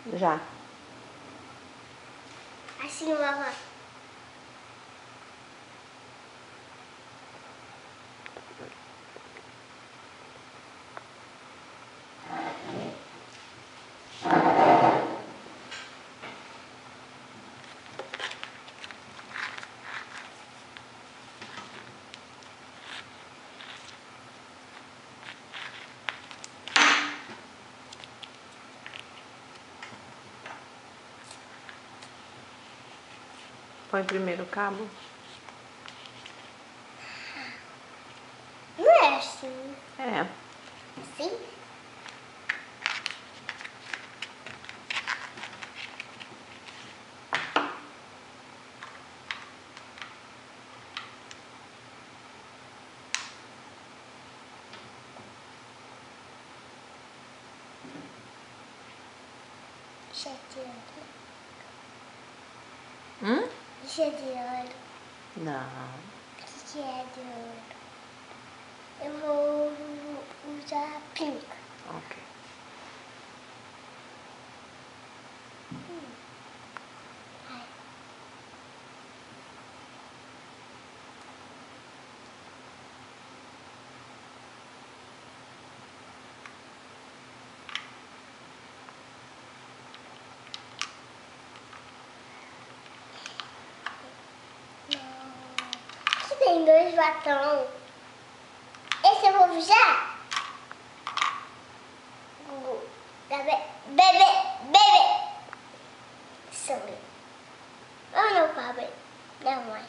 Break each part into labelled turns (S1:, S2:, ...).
S1: Já.
S2: Assim, vovó.
S1: Põe primeiro o cabo.
S2: Não é assim.
S1: É.
S2: Assim? Cheio de ouro. Cheio de ouro.
S1: Não.
S2: Cheio de ouro. Eu vou usar pink.
S1: Ok.
S2: Ai. Aqui tem 2 batons. Esse eu vou usar. Bebê. Sorry. Oh, no problem. Never mind.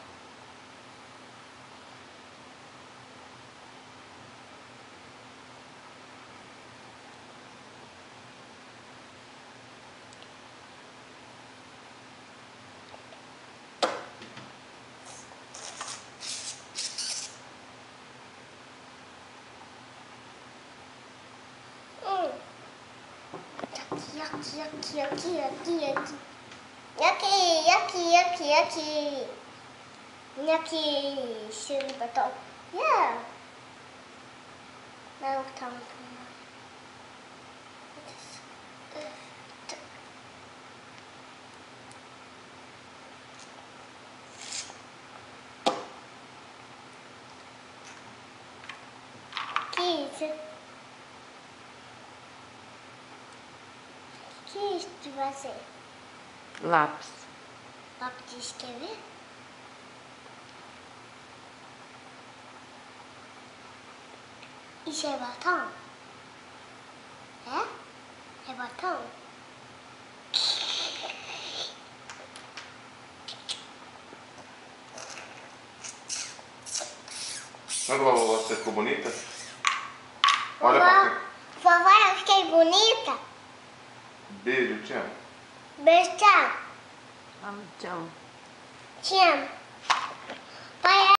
S2: Aqui, cheiro de batom. Yeah. Não, tá. Que isso? Que isso de você?
S1: Lápis.
S2: Lápis de escrever? Isso é batom? É? É batom?
S3: Olha, vovó, você ficou bonita? Olha pra cá.
S2: Vovó, eu fiquei bonita?
S3: Beijo, te amo.
S2: Beijo, tchau.
S1: Tchau.
S2: Te amo. Pai,